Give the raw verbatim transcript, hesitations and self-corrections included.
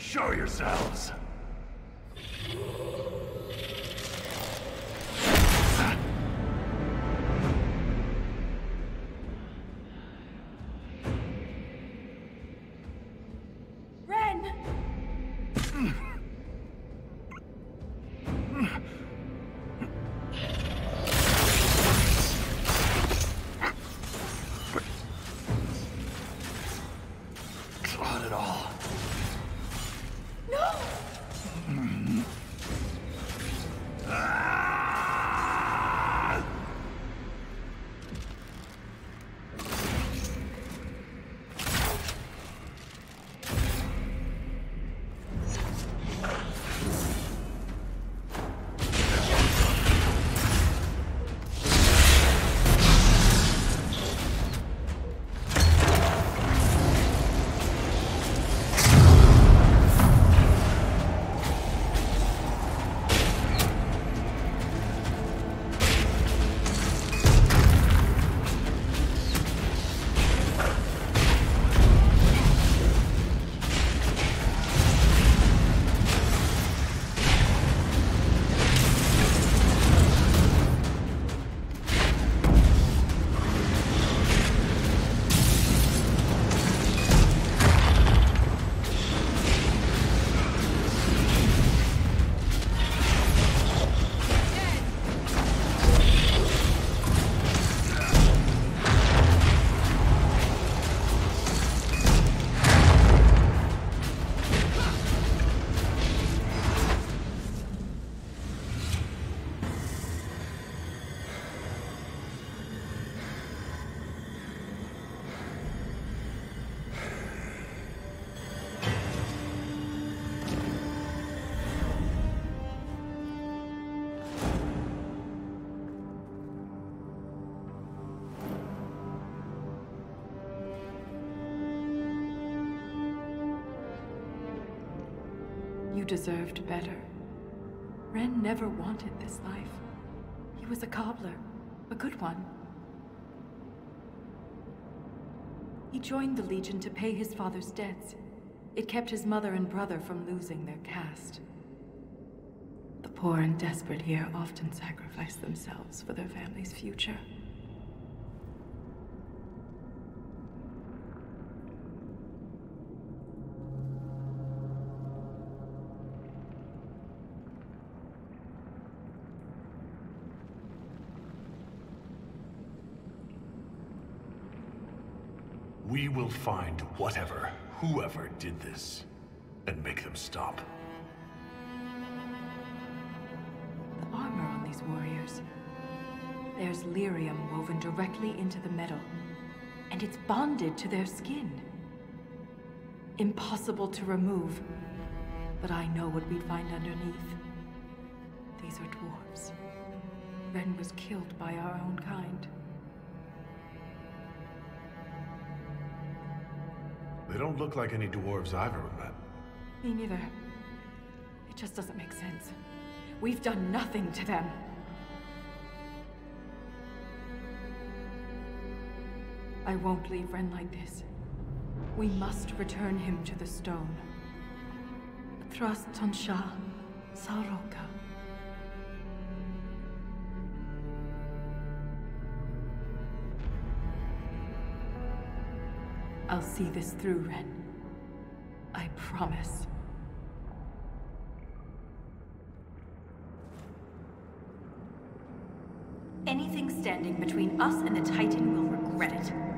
Show yourselves! Renn! Not at all. No! You deserved better. Renn never wanted this life. He was a cobbler, a good one. He joined the Legion to pay his father's debts. It kept his mother and brother from losing their caste. The poor and desperate here often sacrifice themselves for their family's future. We will find whatever, whoever did this, and make them stop. The armor on these warriors. There's lyrium woven directly into the metal, and it's bonded to their skin. Impossible to remove, but I know what we'd find underneath. These are dwarves. Renn was killed by our own kind. They don't look like any dwarves I've ever met. Me neither. It just doesn't make sense. We've done nothing to them. I won't leave Renn like this. We must return him to the stone. Thrust Tonsha Saroka. I'll see this through, Renn. I promise. Anything standing between us and the Titan will regret it.